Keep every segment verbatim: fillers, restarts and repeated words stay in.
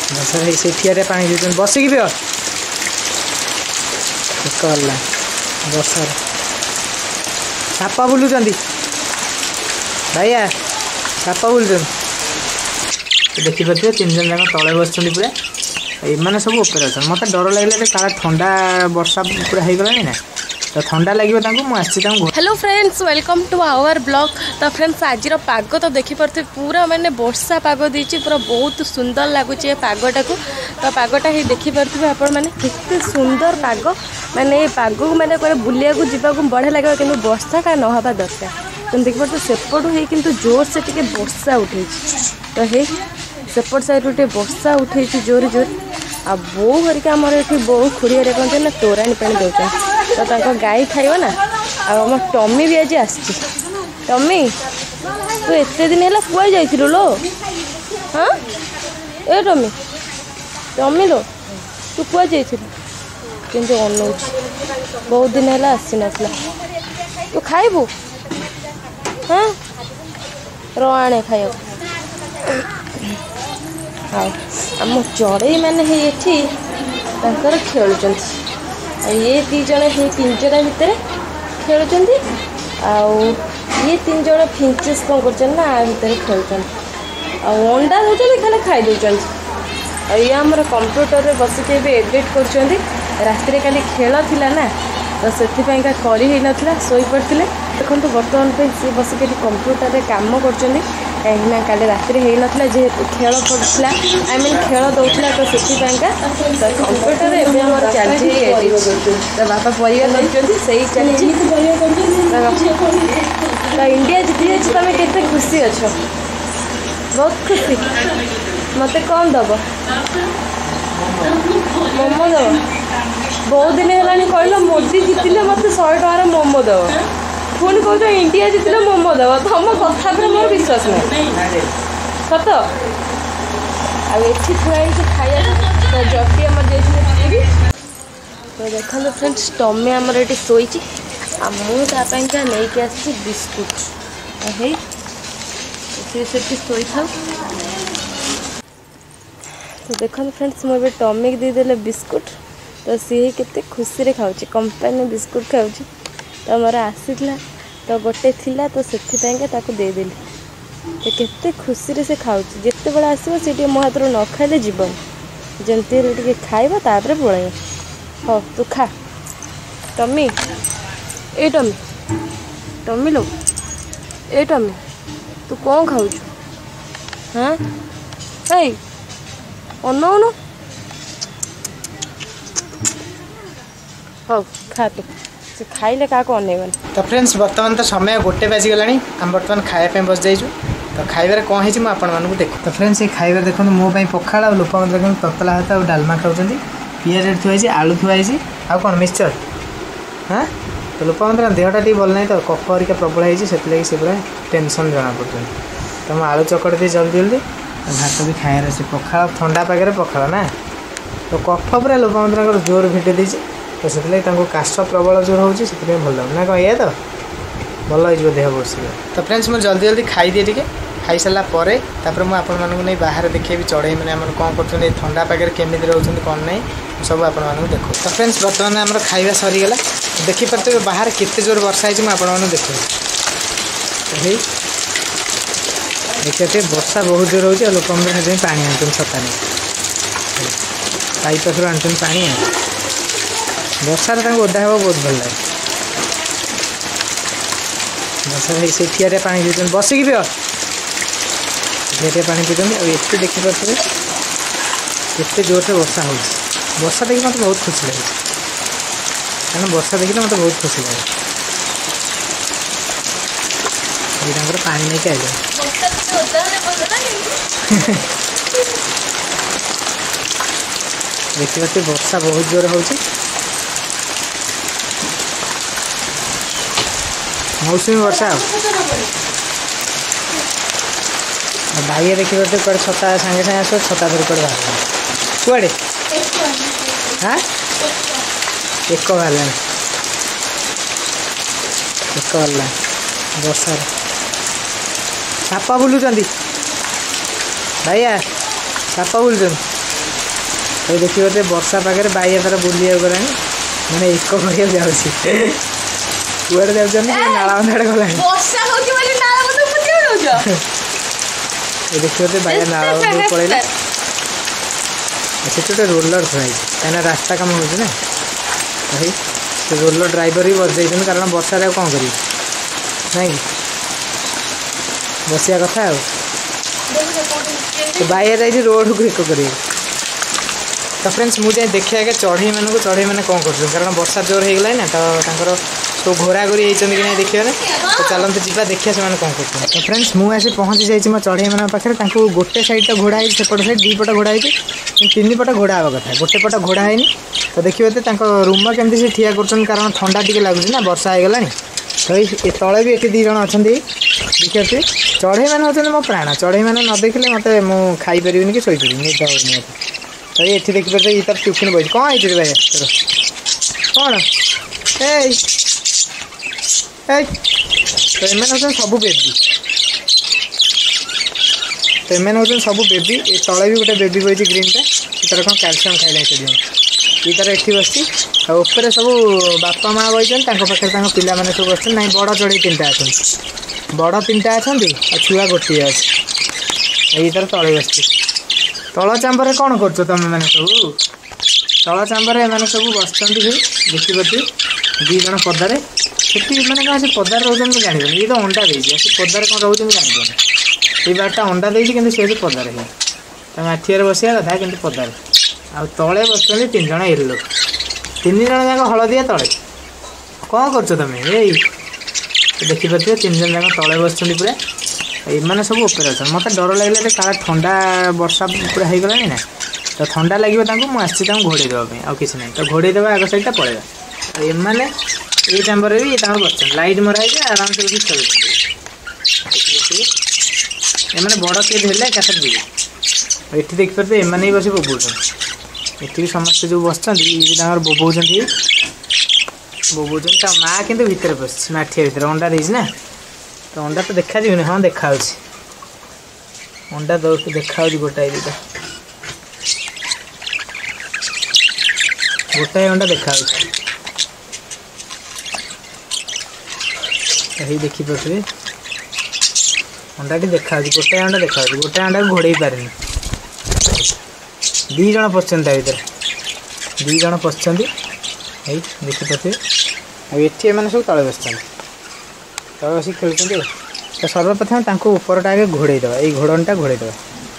ବର୍ଷା ଭାଇ ସେଠିଆରେ ପାଣି ଦେଉଛନ୍ତି ବସିକି ପିଅ ଗଲା ବର୍ଷାରେ ସାପ ବୁଲୁଛନ୍ତି ଭାଇଆ ସାପ ବୁଲୁଛନ୍ତି ଦେଖିପାରୁଥିବେ ତିନି ଜଣ ଯାକ ତଳେ ବସିଛନ୍ତି ପୁରା ଏମାନେ ସବୁ ଉପରେ ଅଛନ୍ତି ମୋତେ ଡର ଲାଗିଲା ଯେ କାଳେ ଥଣ୍ଡା ବର୍ଷା ପୁରା ହେଇଗଲାଣି ନା तो ठंडा लगे hello friends welcome to our blog. तो फ्रेंड्स आज पाग तो देखिपे पूरा माने वर्षा पाग देती पूरा बहुत सुंदर लगुच पागटा को। तो पागटा ही देखिपे आपण मैंने केते सुंदर पाग माने पाग को मैंने बुलिया को जावाक बढ़िया लगे कि वर्षा का नहबा दरकार। तुम देखिपे सेपटू है कि जोर से टे वर्षा उठे तो हे सेपट साइड वर्षा उठे जोर जोर आ बो हरिका आमर ये बो खुड़िया कहते ना तोराणी पानी दौरान तो ताको गाई खाइब ना आम टमी भी आज आसी टमी तू एत दिन है कुआ जा लो हाँ ए टमी टमी लो तू कुआ जा अनौ बहुत दिन है आसी नाला तू खाइबू हाँ रे खाइब हाँ आम चढ़ई मैंने खेलुंट ये दी जन है पिंजरा भितर खेलुंट ये तीन जन फिंचेस कौन कर भितर खेलुंट अंडा दौरान खाली खाई दौरान ये आमर कंप्यूटर बसिक एडिट कर राति काली खेल थिला ना तो से कर शोई पड़ते देखो बर्तमान सी बसिक कंप्यूटर काम कर कहीं काली राति होता जेहेतु खेल पड़ा आई मीन खेल दौला तो से कंप्यूटर एवं चलती तो बापा परिवार दौरान से चलती तो इंडिया जीति जाए तुम के खुशी अच्छ बहुत खुशी मत कौन दब मोमो दब बहुत दिन है कहल मोदी जीतिले मत शहे टकर मोमो दब पुणी कौन इंडिया जीतिले मोमो दब तुम कथा पर मोर विश्वास नहीं सत आठी थुआई खाया तो जटी आम जाइए तो देखो फ्रेंड्स टमी आमर ये शोई मुझे नहीं आसी बिस्कुट है से शोई था तो देखो फ्रेंड्स मुझे टमी देदेले बिस्कुट तो सी केते खुशी रे खाऊची कंपनी बिस्कुट खाऊची तो मोर आसीला तो गोटे थिला तो से ताको दे देली तो केते खुशी रे से खाऊची जिते बड़ा आसीबो से मो हाथ न खाइले जीवन जंती रे टिके खाइबा तापर पळाई हो तू खा टमी ए टमी टमी लो ए टमी तू कौन खाऊଛୁ हाँ ए अनौन हाँ खा तू से खाइले क्या अनेबन। तो फ्रेंड्स बर्तमान तो समय गोटे बाजिगला आम बर्तमान खाया बस जाइए तो खाइबार कौन है आपको देखो। तो फ्रेंड्स ये खाइबार देखो मो पखाड़ आ लोकमंत्र ततला भात और डालमा खाऊँ पिज थुआई आलू थुआई आउ कौन मिक्सचर हाँ तो लोकमंत्र देहटा टी भल ना तो कफ हरिका प्रबल है से पूरा टेंशन जना पड़ते तो मैं आलू चकड़ दी जल्दी जल्दी भात भी खाए अच्छे पखाड़ ठंडा पागे पखाड़ ना तो कफ पूरा लोकमंत्र जोर भिटे देती तो से काश प्रबल जोर हो भल लगे ना कौन ये तो भल हो देह बसिए। तो फ्रेंड्स मुझे जल्दी जल्दी खाई दिए टे खाई सारा पर मुझे बाहर देखिए चढ़ई मैंने कौन कर ठंडा पागे केमी रोच कौन ना सब आप देखो। तो फ्रेंड्स बर्तमान आम खाଇବା सरीगला देखिपे बाहर केते जोर वर्षा है मुझे देख देखिए वर्षा बहुत जोर हो लोक पानी आन छता नहीं पाइप पाखर आन पानी वर्षार ओदा हे बहुत भल लगे वर्षा भाई से ठिया पानी देते बसिक पिओ ठिया पानी पीते और ये देखिपे केते जोर से वर्षा हो वर्षा देखिए मतलब बहुत खुशी लगे क्या वर्षा देखिए मतलब बहुत खुशी लगे ये पानी नहीं आए देखिए वर्षा बहुत जोर हो मौसमी वर्षा भाई देखिए कड़े छता सागे सागे आस छता धर कड़े बाहर कड़े हाँ एक बाहर एक बाहर वर्षार साप बुलूँ भाइया साप बुलूँ ये देखिए तो वर्षा पाखे बाइया तार बुलिया गला मैंने एक करिया जाऊँगी कुआड़े जाऊँ नाला बंधाड़े गला ये देखिए तो बाइया नाला बंध पड़ेगा से गोटे रोलर थोड़ी कहीं रास्ता कम हो भाई से रोलर ड्राइवर भी बस कारण वर्षा कौन कर नहीं बसिया कथा बाइया जाइए रोड को एक कर तो फ्रेंड्स मुझे देखिए आगे चढ़ई मानक चढ़ई मैंने कौन कर कारण वर्षा जोर हो गला ना तो सब घोरा घोरी होती कि नहीं देखिए तो चलते जी देखिए से कौन कर तो फ्रेंड्स मुझे पहुँची जाइए मो चढ़ई मान पाखे गोटे साइड तो घोड़ा है सेपट साइड दी पट घोड़ा है तीन पट घोड़ा हाँ कथा गोटे पट घोड़ा है तो देखिए तो रूम केमती से ठिया कर कारण ठंडा टी लगुच ना वर्षा हो गला तो ये तले भी ये दीज अच्छा देखिए चढ़ई मैंने होते मो प्राण चढ़ई मैंने न देखिले मत मुझे खाई पारि कि शोपारि निद होनी तो ये देखिए ये तार टिफिन बज कौन है भाई तोर कौन ए तो एम हूँ सब बेबी तो एम हूँ सब बेबी ये तले भी गोटे बेबी बजी ग्रीनटा तार कौन कैल्शियम खाइला से ये तार ये बस ऊपर सब बापा माँ बही पाखे पिला मैंने सब बस ना बड़ चढ़ई तीन टा अच्छा बड़ तीन टा अच्छा छुआ गोटे अच्छे ये तार तले बस तल चांबर कौन कर तुम मैंने सब तल चांबर एम सब बस देखिए दी जन पदारे से मैंने कौन से पदार रोज मुझे जानवे ये तो अंडा देती पदार कौन रोज मुझे जानवे ये बारटा अंडा देती कि सी पदार है तुम आठियार बसिया कथा कि पदार आ तले बस तीन जन येलो तीन जन जाक हलदिया तले कौन कर तुम ये देखिपे तीन जन जाक तले बस पूरा एम सब उपर अच्छा मत डर लगे काला ठंडा वर्षा पूरा हो गला ना तो ठंडा लगे मुझे घोड़े देवाई आउ कि ना तो घोड़े देवा आग साइडटा पड़ेगा एम ये चांबर भी बस लाइट मरा है आराम से बस खेल एम बड़ किए धरले एकाथर जी ये देखिए एम ही बस बोबौन ये समस्त जो बस बोबौन बोबौन तो माँ कि भितर बस माठिया भितर अंडा देना ना तो अंडा तो देखा जी हाँ देखा अंडा दौड़ देखा गोटाए दुटा गोटाए अंडा देखा यही देखिपे अंडा टी देखा गोटाए अंडा देखा गोटाए अंडा को घोड़े पारे दी जन पशुं भर दी जन पशुं देखिपे ये मैंने सब तले बस तले बस खेलुं तो सर्वप्रथम उपरटा आगे घोड़े दवा ये घोड़नटा घोड़े दवा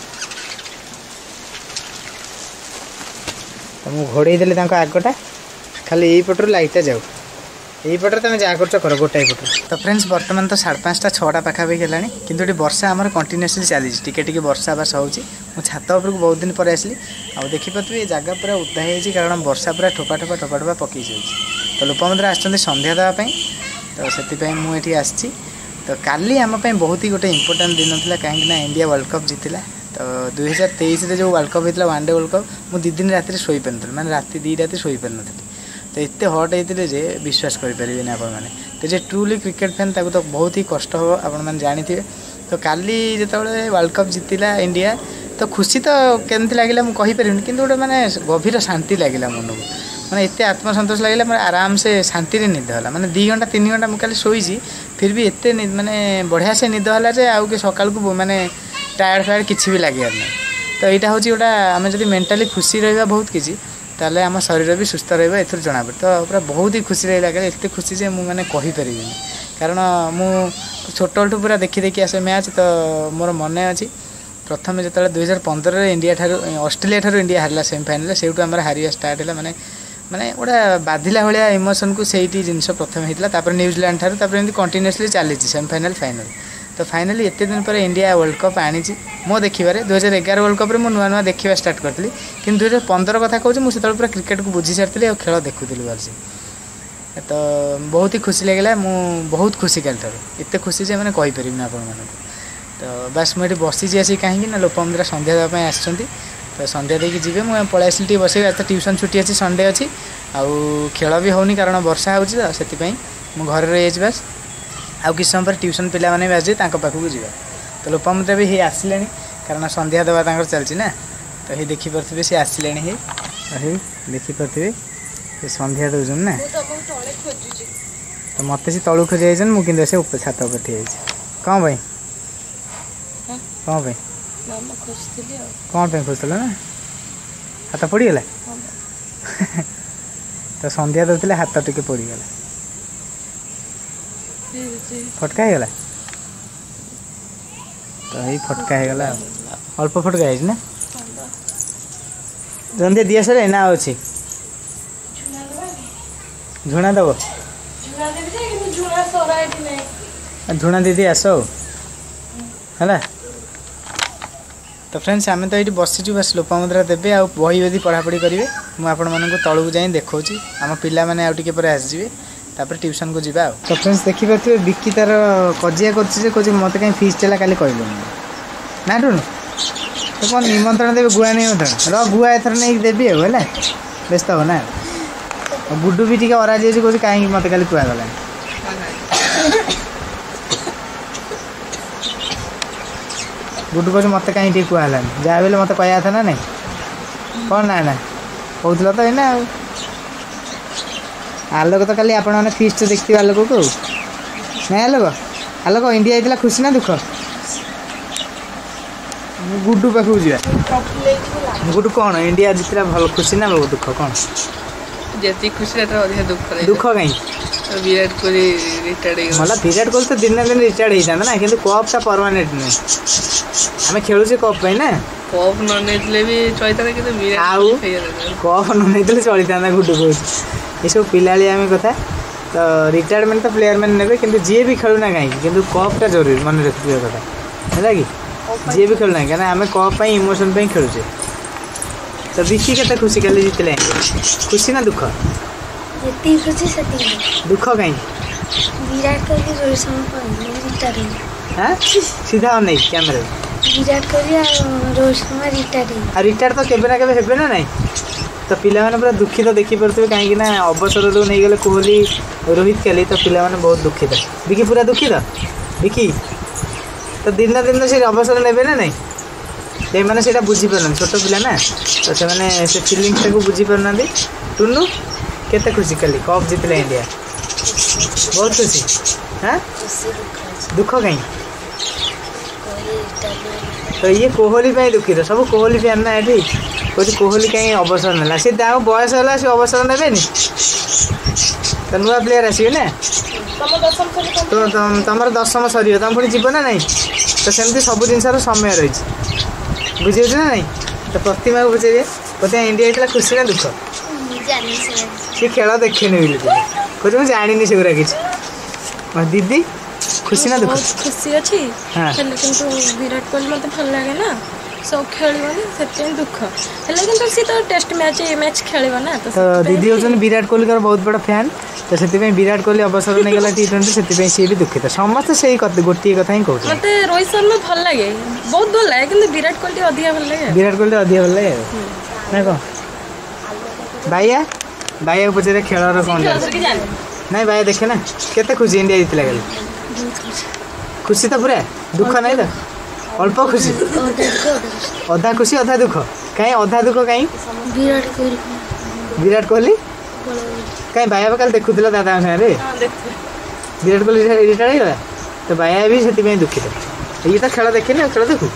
तो मुझे घोड़े देले आगटा खाली यही पटर लाइटा जाऊ यही पटर तुम जहाँ कर कर गोटाए पटर तो फ्रेंड्स बर्तमान तो साढ़े पाँचटा छटा पाखापाखि है कि वर्षा आमर कंटिन्यूअसली चली टिके टिके वर्षा बास होची मु छात उपर को बहुत दिन पर आसली आ देखिपे ये जगह पूरा उदा हो कारण वर्षा पूरा ठोपा ठोपा ठोपा ठोपा पकई तो लोपमंत्र आसछन्ति संध्या देवाई तो से मुझे आसी तो काली आम बहुत ही गोटे इंपोर्टाट दिन था कहीं इंडिया वर्ल्ड कप जीतला तो दुई हजार तेईस जो वर्ल्ड कप होता वन डे वर्ल्ड कप मुझे दिन रात शोई पार ना मैंने रात दी रात शोई पार नी तो एत हट होते जे विश्वास करें आप तो जे ट्रूली क्रिकेट फैन ताको तो बहुत ही कष्ट हम आपने जानी तो काली जो वर्ल्ड कप जीतला इंडिया तो खुशी तो केमती लगे मुझे कहीपर कि गोटे मैंने गभीर शांति लगे मन को मैंने एत आत्मसंतोष लगे मैं आराम से शांति निद है मैंने दी घंटा तीन घंटा मुझे शोची फिर भी एत मानने बढ़िया से निद है आउ कि सकाल को मैंने टायर्ड फायर्ड किसी भी लगे ना तो यहाँ हूँ गोटा आम जब मेंटाली खुशी रहा बहुत किसी ताले आम शरीर भी सुस्थ रहा एथर जना पड़े तो पूरा बहुत ही खुशी रही लगे एत खुशी से मुझे कहीपर कारण मु छोट पूरा देखी देखी आसे मैच तो मोर मन अच्छी प्रथम जो दुई हजार पंद्रह इंडिया ठार ऑस्ट्रेलिया ठार इंडिया हारला सेमीफाइनल से हारिया स्टार्ट है माने माने गोटा बाधिला भाया इमोशन को सही जिनस प्रथम होता न्यूजीलैंड ठार एमती कंटिन्यूअसली चली सेमीफाइनल फाइनल तो फाइनाली एत दिन पर इंडिया वर्ल्ड कप आनी मो देखिबारे दुई हजार एगार वर्ल्ड कप मुझे नुआ नुआ देखा स्टार्ट करी कि दुई हजार पंद्रह कथा कहूँ मुझे पूरा क्रिकेट को बुझी सारी और खेल देखुली भलसे तो बहुत ही खुशी लगे मु बहुत खुशी कल एत खुशी से मैंने कहीपर आप तो बास मुझे बसी आसी कहीं लोपमंदिरा संध्या देवाई आस तो संध्या देकी जी मुझे पलि आसली बस तो ट्यूशन छुट्टी अच्छी संडे अच्छी आउ खेल भी होनी कारण वर्षा हो से मुझे घर रही बास आउ किस समय पर ट्यूशन पिला माने भी आस पाखक जा तो लोपमंदिरा भी हे आसिले कारण संध्या देवा चलती ना तो ये देखिपे सी आसिले ही अरे देखी पारे संध्या दौन ना तो मत से तलू खोजी जाइए मुझे से छात पर ठिया कौन भाई कौन भाई कौन पे खोजल ना हाथ पड़गला तो संध्या दौले हाथ टिके पड़गला फटका हो गला तो यही फटका हो गला अल्प फटका है ना संध्या दिया सर ना अच्छी झुणा दब झुणा दीदी आस है तो फ्रेंड्स आम तो ये बसीचु बस लोपामुद्रा देवे आ बही बदी पढ़ापढ़ी करेंगे मुझे तौक जाए देखा आम पिला मैंने आउटे पर आसवे तापर ट्यूशन को जीवा तो फ्रेंड्स देखिपे बिक्की तार कजिया कर मत कहीं फीस चला काली कहलु ना टुनु तो कौन निमंत्रण देवे गुआ निमंत्रण र गुआ एथर नहीं देवी है व्यस्त हो ना गुड्डू भी टी अराजी अच्छी कौन कहीं मत खाली कहगला गुड्डू कह मत कहीं टी कहला जहाँ भी मत कह था ना नहीं कौन ना ना कहला तो ना आलोक तो खाली आपने फीस्ट देखते आलोक को ना आलोक आलोक इंडिया होता खुशी ना दुख गुड्डू पाखक जा गुड्डू कौन इंडिया जीतला भल खुशी ना दुख कौन जी खुशी दुख दुख कहीं विराट कोहली रिटायर्ड मतलब विराट कोहली तो दिन दिन रिटायर्ड होता ना कि कपटा परमानेंट नहीं आम खेलुचे कप ना कप न भी चलता कि कप न चलता गुड्डू को ये सब पिलालियामी कथा तो रिटायरमेंट तो प्लेयर मैंने ने कि जी भी खेलुना कहीं कपटा जरूरी मन रखिए कथा है कि जी भी खेलुना क्या आम कप इमोशन खेलुचे तो विक्की के खुशी कल जीतले खुशी ना दुख खुशी दुख कहीं विराट कोहली रोहित शर्मा रिटायर्ड हाँ सीधा हम नहीं कैमरा विराट कोहली रोहित शर्मा रिटायर्ड आ रिटायर तो केबे ना केबे हेबे ना नहीं तो पिला माने पूरा दुखित तो देखी पारे कहीं ना अवसर जो नहीं गले कोहली रोहित खेली तो पिला माने बहुत दुखित विकी पूरा दुखित विकी तो दिन दिन से अवसर ने ना नहीं से मैंने से बुझीपार छोट पिला ना तो से फिलिंग्स को बुझीपार ना टुनु केते खुशी कली कप जीतले इंडिया बहुत खुशी हाँ दुख कहीं तो ये कोहली पे दुखित सब कोहली फैन ना ये कौन कोहली कहीं अवसर ना सी बयस है सी अवसर ने तो नुआ प्लेयर आसवे ना तो तुम दशम सर तुम पुणी जीव ना नहीं तो सेमती सब जिनसर समय रही बुझे ना नहीं तो प्रतिमा को पचारे बोलते इंडिया होता खुशी ना दुख सी खेल देखे बोली कौन मुझे जानी से गुरा कि दीदी खुशी ना दुख खुशी अच्छी किंतु विराट कोहली मत भल लगे ना सब खेलनी से दुख है सी तो टेस्ट मैच मैच खेल ना तो दीदी होती विराट कोहली का बहुत बड़ा फैन तो से विराट कोहली अवसर नहीं गला टी ट्वेंटी से सी भी दुखित समस्त से गोटे कथा ही कहते मत रोहित शर्मा भल लगे बहुत भल लगे कि विराट कोहली अधिक भल लगे विराट कोहली अधिक भल लगे ना कौन भाइया भाइया को पचारे खेल कौन ना भाइया देखे ना केते खुशी इंडिया जीतला गल खुशी तो पूरा दुख नहीं तो अल्प खुशी अधा खुशी अधा दुख कहीं अधा दुख कहीं विराट कोहली विराट कोहली कहीं भाइया कल देखुला दादा सारे विराट कोहली रिटायर होगा तो भाइया भी से दुखित ये तो खेल देखे ना खेल देखू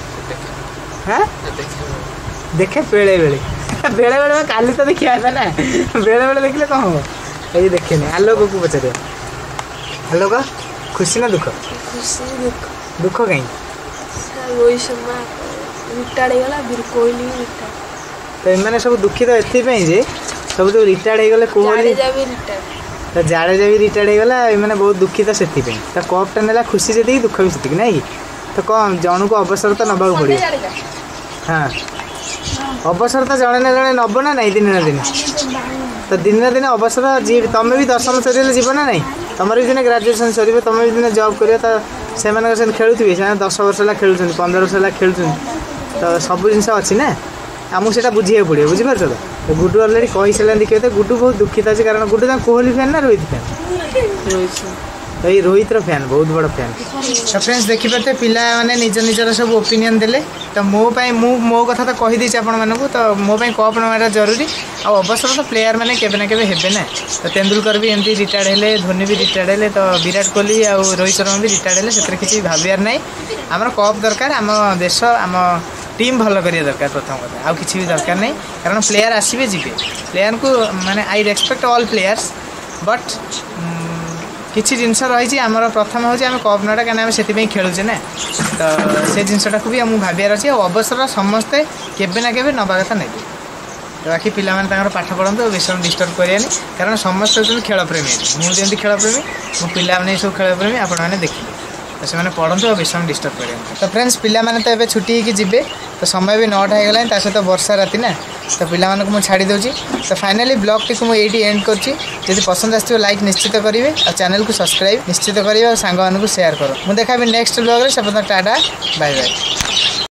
हाँ देखे बेले बेले बेले बेले काली तो देखिए था ना बेले बेले देखले कौन हम ये देखे नहीं आलोक को पचार आलोक खुशी ना दुख खुशी दुख दुख कहीं रोहित शर्मा रिटायर्ड होगा विराट कोहली रिटायर्ड तो एम सब दुखित एथपाई सब जो रिटायर्ड होगले कोहली तो जाडेजा भी रिटायर्ड होगला एम बहुत दुखित से तो कपटा ना खुशी से दुख भी से ना तो कौन जन को अवसर तो नवा पड़े हाँ अवसर तो जड़े ना जड़े नब ना नहीं दिन ना दिन तो दिन ना दिन अवसर जी तुम भी दशम सर जीव ना नहीं तुम भी दिन ग्राजुएसन सर तुम भी दिन जॉब कर से खेलुवे से दस वर्ष है खेलुं पंद्रह वर्ष है खेलुं तो सब जिन अच्छी ना आमको से बुझे पड़े बुझीपार तो गुड्डू अलरेडी कही सारे देखिए तो गुड्डू बहुत दुखित अच्छे कारण गुड्डू कोहली फैन ना रोहित फैन तो ये रोहित फैन बहुत बड़ फैन। तो फ्रेंड्स देखिपे पिला माने निज निजर सब ओपिनियन देले तो मो मु मो कथा तो कहीदे आपण मानक तो मो कप नवा जरूरी आ अवसर तो प्लेयर मैंने केवे ना केवे हेबे ना तो तेंदुलकर भी एमती रिटायर्ड हेले धोनी भी रिटायर्ड हेले तो विराट कोहली आ रोहित शर्मा भी रिटायर्ड हेले से किसी भावियार ना आम कप दरकार आम देश आम टीम भल करिया दरकार प्रथम कथा आउ किसी भी दरकार नहीं कारण प्लेयर आसबे जी प्लेयर को माने I respect all players but किसी जिनस रही आमर प्रथम हूँ आम कप नाटा कहीं से खेलुचे ना तो से जिनटा को भी मुझे भावियार अच्छे अवसर समस्ते केवे ना केवे नवा कथा नहीं तो बाकी पिला माने पाठ पढ़ते बेस डिस्टर्ब करानी कारण समस्त होती खेल प्रेमी मुझे खेल प्रेमी मो पिला मैंने सब खेल प्रेमी आपण मैंने देखिए तो से पढ़ते और बेस डिस्टर्ब करें तो फ्रेंड्स पिला माने तो ये छुट्टी होगी जीवे तो समय भी नौटा हो गला सहित वर्षा राति ना तो पिला मानक मुझे छाड़ी दूसरी तो फाइनाली ब्लॉग टी मुझे एंड करदी पसंद आस लाइक निश्चित करेंगे और चैनल को सब्सक्राइब निश्चित करेंगे और सांग मानक शेयर करो मुझे देखा नेक्स्ट ब्लॉग से टाटा बाय बाय।